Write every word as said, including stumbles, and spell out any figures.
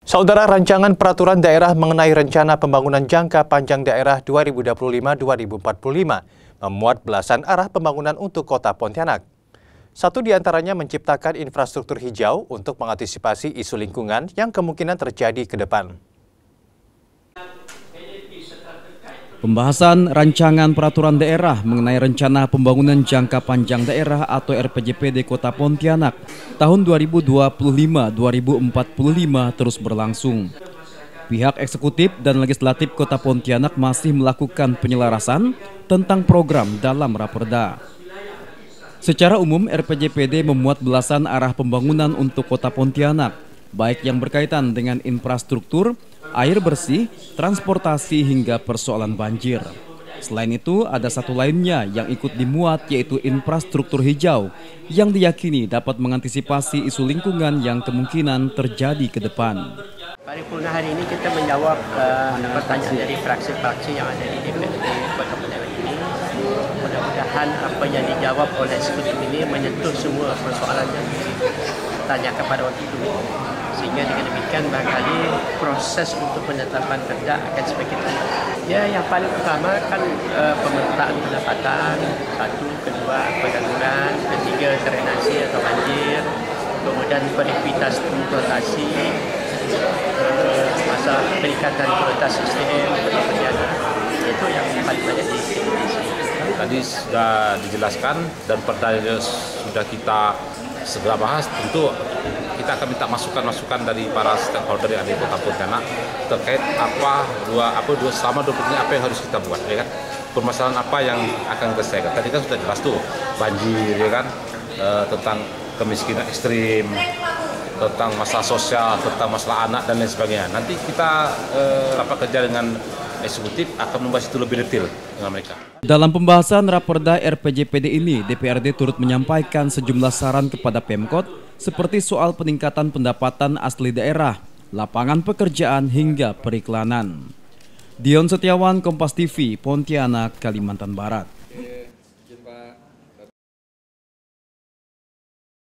Saudara, rancangan peraturan daerah mengenai rencana pembangunan jangka panjang daerah dua ribu dua puluh lima sampai dua ribu empat puluh lima memuat belasan arah pembangunan untuk kota Pontianak. Satu di antaranya menciptakan infrastruktur hijau untuk mengantisipasi isu lingkungan yang kemungkinan terjadi ke depan. Pembahasan rancangan peraturan daerah mengenai rencana pembangunan jangka panjang daerah atau R P J P D Kota Pontianak tahun dua ribu dua puluh lima sampai dua ribu empat puluh lima terus berlangsung. Pihak eksekutif dan legislatif Kota Pontianak masih melakukan penyelarasan tentang program dalam Raperda. Secara umum, R P J P D memuat belasan arah pembangunan untuk Kota Pontianak, baik yang berkaitan dengan infrastruktur, air bersih, transportasi hingga persoalan banjir. Selain itu, ada satu lainnya yang ikut dimuat, yaitu infrastruktur hijau yang diyakini dapat mengantisipasi isu lingkungan yang kemungkinan terjadi ke depan. Paripurna hari ini kita menjawab uh, pertanyaan dari fraksi-fraksi yang ada di D P R D Kota Pontianak ini. Mudah-mudahan apa yang dijawab oleh eksekutif ini menyentuh semua persoalan yang ditanyakan pada waktu itu. Sehingga dengan demikian barangkali proses untuk penetapan perda akan semakin mudah. Ya, yang paling utama kan uh, pemetaan pendapatan, satu, kedua pengangguran, ketiga drainasi atau banjir, kemudian konektivitas transportasi, uh, masalah peningkatan kualitas sistem Pontianak, itu yang paling banyak di Indonesia. Tadi sudah dijelaskan dan perdanya sudah kita segera bahas. Tentu kita akan minta masukan-masukan dari para stakeholder yang ada di Kota Pontianak terkait apa dua apa dua sama dua ini apa yang harus kita buat, ya kan? Permasalahan apa yang akan kita selesaikan. Tadi kan sudah jelas tuh banjir, ya kan? E, tentang kemiskinan ekstrim, tentang masalah sosial, tentang masalah anak dan lain sebagainya. Nanti kita e, rapat kerja dengan eksekutif akan membahas itu lebih detail dengan mereka. Dalam pembahasan Raperda R P J P D ini, D P R D turut menyampaikan sejumlah saran kepada Pemkot seperti soal peningkatan pendapatan asli daerah, lapangan pekerjaan hingga periklanan. Dion Setiawan, Kompas T V, Pontianak, Kalimantan Barat.